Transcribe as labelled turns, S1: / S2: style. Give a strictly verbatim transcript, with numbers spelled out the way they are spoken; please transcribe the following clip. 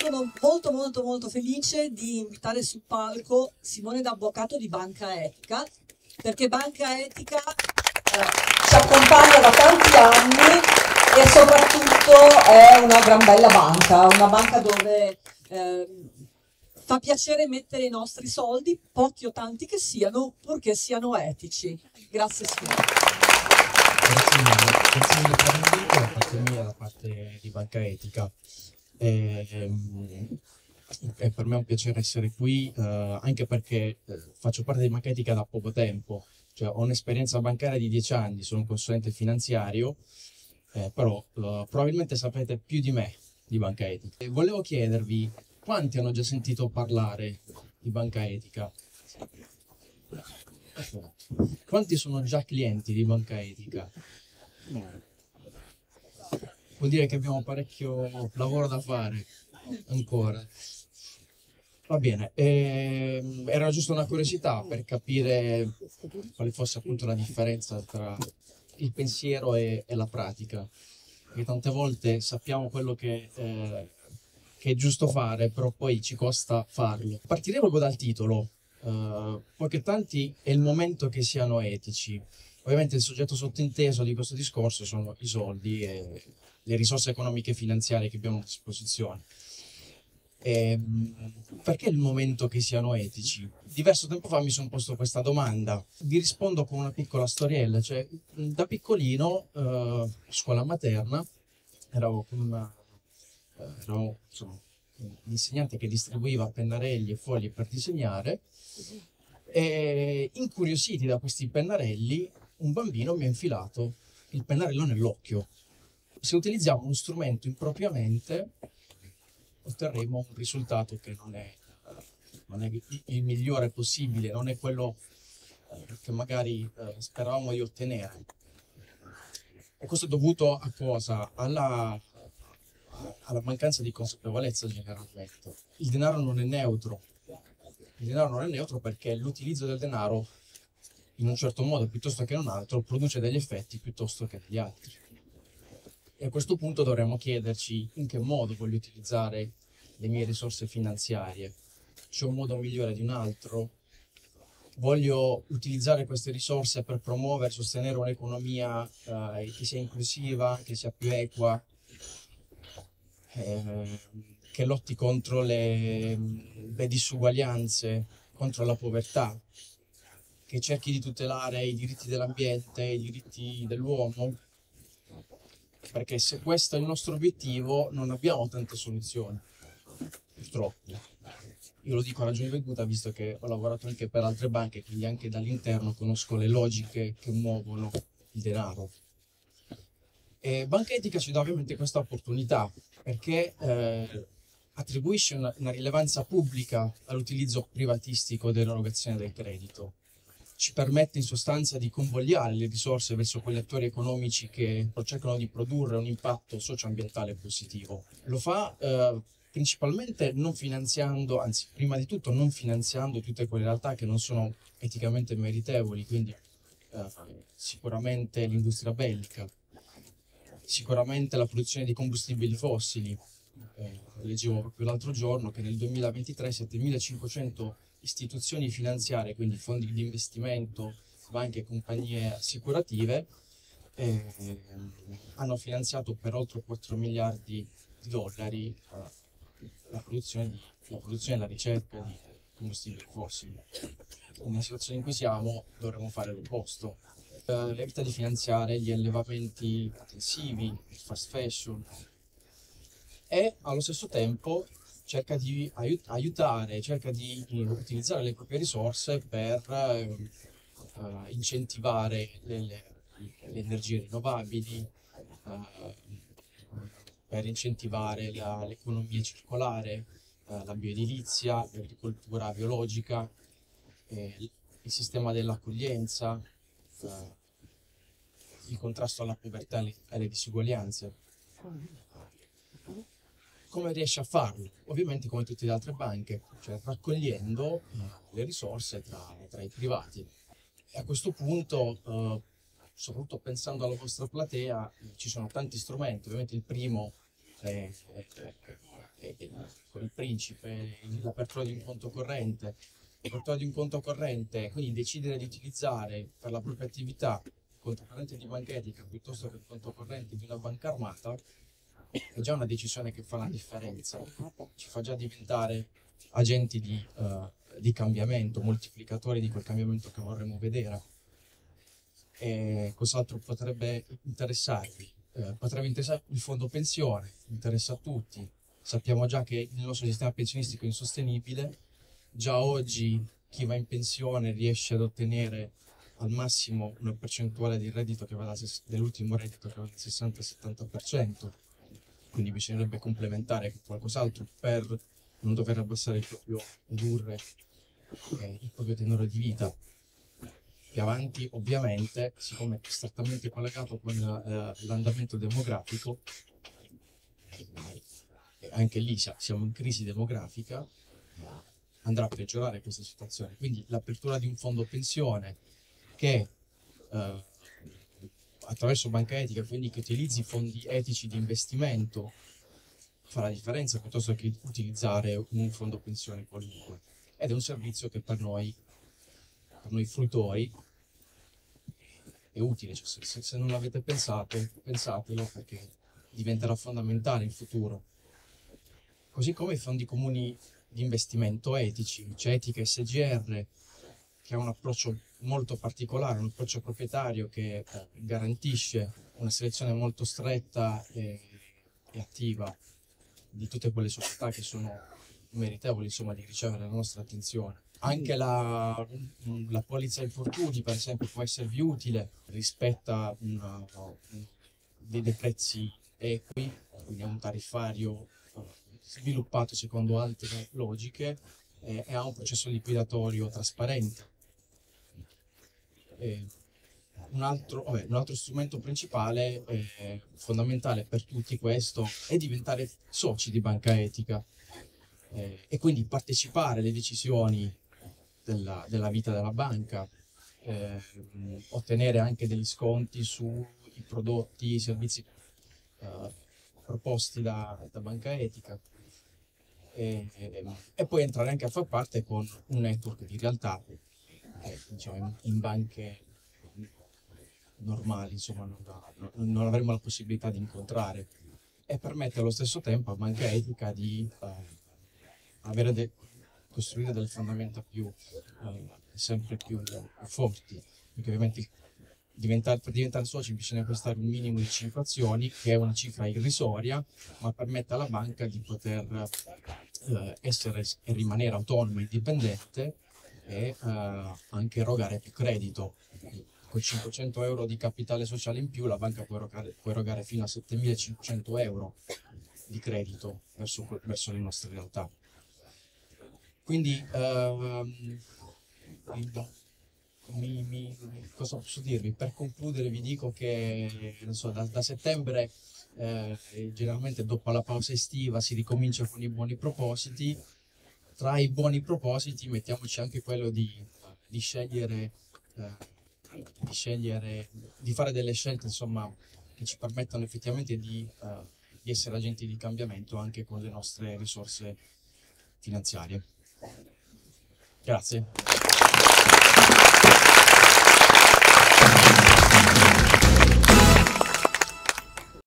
S1: sono molto molto molto felice di invitare sul palco Simone D'Avvocato di Banca Etica, perché Banca Etica eh, ci accompagna da tanti anni e soprattutto è una gran bella banca, una banca dove eh, fa piacere mettere i nostri soldi, pochi o tanti che siano, purché siano etici. Grazie Simone.
S2: Grazie mille, grazie mille per l'invito da parte mia, da parte di Banca Etica. E, e per me è un piacere essere qui, eh, anche perché eh, faccio parte di Banca Etica da poco tempo, cioè ho un'esperienza bancaria di dieci anni, sono un consulente finanziario, eh, però eh, probabilmente sapete più di me di Banca Etica. E volevo chiedervi quanti hanno già sentito parlare di Banca Etica? Quanti sono già clienti di Banca Etica? Vuol dire che abbiamo parecchio lavoro da fare ancora. Va bene, ehm, era giusto una curiosità per capire quale fosse appunto la differenza tra il pensiero e, e la pratica. Perché tante volte sappiamo quello che, eh, che è giusto fare, però poi ci costa farlo. Partirei proprio dal titolo. Uh, poiché tanti è il momento che siano etici. Ovviamente il soggetto sottinteso di questo discorso sono i soldi e le risorse economiche e finanziarie che abbiamo a disposizione. E, perché è il momento che siano etici? Diverso tempo fa mi sono posto questa domanda. Vi rispondo con una piccola storiella. Cioè, da piccolino, uh, scuola materna, ero con una, uh, ero, insomma, l'insegnante che distribuiva pennarelli e fogli per disegnare, e incuriositi da questi pennarelli un bambino mi ha infilato il pennarello nell'occhio. Se utilizziamo uno strumento impropriamente otterremo un risultato che non è, non è il migliore possibile, non è quello che magari speravamo di ottenere. E questo è dovuto a cosa? Alla alla mancanza di consapevolezza generalmente. Il denaro non è neutro. Il denaro non è neutro perché l'utilizzo del denaro in un certo modo piuttosto che in un altro produce degli effetti piuttosto che degli altri. E a questo punto dovremmo chiederci in che modo voglio utilizzare le mie risorse finanziarie. C'è un modo migliore di un altro? Voglio utilizzare queste risorse per promuovere, sostenere un'economia eh, che sia inclusiva, che sia più equa, Eh, che lotti contro le, le disuguaglianze, contro la povertà, che cerchi di tutelare i diritti dell'ambiente, i diritti dell'uomo, perché se questo è il nostro obiettivo non abbiamo tante soluzioni, purtroppo. Io lo dico a ragione veduta, visto che ho lavorato anche per altre banche, quindi anche dall'interno conosco le logiche che muovono il denaro. E Banca Etica ci dà ovviamente questa opportunità perché eh, attribuisce una, una rilevanza pubblica all'utilizzo privatistico dell'erogazione del credito. Ci permette in sostanza di convogliare le risorse verso quegli attori economici che cercano di produrre un impatto socio-ambientale positivo. Lo fa eh, principalmente non finanziando, anzi prima di tutto non finanziando tutte quelle realtà che non sono eticamente meritevoli, quindi eh, sicuramente l'industria bellica, sicuramente la produzione di combustibili fossili. Eh, leggevo proprio l'altro giorno che nel duemilaventitré settemilacinquecento istituzioni finanziarie, quindi fondi di investimento, banche e compagnie assicurative, eh, hanno finanziato per oltre quattro miliardi di dollari eh, la, produzione di, la produzione e la ricerca di combustibili fossili. Nella situazione in cui siamo dovremmo fare l'opposto. Uh, evita di finanziare gli allevamenti intensivi, il fast fashion e allo stesso tempo cerca di aiut- aiutare, cerca di utilizzare le proprie risorse per uh, uh, incentivare le, le, le energie rinnovabili, uh, per incentivare la, l'economia circolare, uh, la bioedilizia, l'agricoltura biologica, eh, il sistema dell'accoglienza, Uh, il contrasto alla povertà e alle disuguaglianze. Come riesce a farlo? Ovviamente come tutte le altre banche, cioè raccogliendo uh, le risorse tra, tra i privati. E a questo punto, uh, soprattutto pensando alla vostra platea, ci sono tanti strumenti. Ovviamente il primo è, è, e, e, con il principe, l'apertura di un conto corrente, l'apertura di un conto corrente, quindi decidere di utilizzare per la propria attività il conto corrente di Banca Etica piuttosto che il conto corrente di una banca armata, è già una decisione che fa la differenza, ci fa già diventare agenti di, uh, di cambiamento, moltiplicatori di quel cambiamento che vorremmo vedere. E cos'altro potrebbe interessarvi? Eh, potrebbe interessare il fondo pensione, interessa a tutti. Sappiamo già che il nostro sistema pensionistico è insostenibile, già oggi chi va in pensione riesce ad ottenere al massimo una percentuale di reddito che va da dell'ultimo reddito che va dal sessanta al settanta per cento, quindi bisognerebbe complementare con qualcos'altro per non dover abbassare il proprio, ridurre eh, il proprio tenore di vita. Più avanti, ovviamente, siccome è strettamente collegato con eh, l'andamento demografico, e anche lì siamo in crisi demografica, andrà a peggiorare questa situazione. Quindi l'apertura di un fondo pensione che eh, attraverso Banca Etica, quindi che utilizzi fondi etici di investimento, fa la differenza piuttosto che utilizzare un fondo pensione qualunque. Ed è un servizio che per noi, per noi fruitori, è utile. Cioè, se, se non l'avete pensato, pensatelo, perché diventerà fondamentale in futuro. Così come i fondi comuni di investimento etici, cioè Etica S G R, che ha un approccio molto particolare, un approccio proprietario che eh, garantisce una selezione molto stretta e, e attiva di tutte quelle società che sono meritevoli, insomma, di ricevere la nostra attenzione. Anche la, la polizza infortuni, per esempio, può esservi utile, rispetta una, dei, dei prezzi equi, quindi è un tariffario uh, sviluppato secondo altre logiche eh, e ha un processo liquidatorio trasparente. E un, altro, vabbè, un altro strumento principale, eh, fondamentale per tutti questo, è diventare soci di Banca Etica eh, e quindi partecipare alle decisioni Della, della vita della banca, eh, ottenere anche degli sconti sui prodotti, i servizi eh, proposti da, da Banca Etica e, e, e poi entrare anche a far parte con un network di realtà che diciamo, in, in banche normali insomma, non, non avremo la possibilità di incontrare, e permette allo stesso tempo a Banca Etica di eh, avere de- costruire delle fondamenta più, eh, sempre più eh, forti, perché ovviamente diventare, per diventare soci bisogna acquistare un minimo di cinque azioni, che è una cifra irrisoria, ma permette alla banca di poter eh, essere e rimanere autonoma e indipendente e eh, anche erogare più credito. Con cinquecento euro di capitale sociale in più la banca può erogare, può erogare fino a settemilacinquecento euro di credito verso, verso le nostre realtà. Quindi, ehm, mi, mi, cosa posso dirvi? Per concludere vi dico che non so, da, da settembre, eh, generalmente dopo la pausa estiva, si ricomincia con i buoni propositi. Tra i buoni propositi mettiamoci anche quello di, di scegliere, eh, di scegliere, di fare delle scelte insomma, che ci permettano effettivamente di, eh, di essere agenti di cambiamento anche con le nostre risorse finanziarie. Grazie.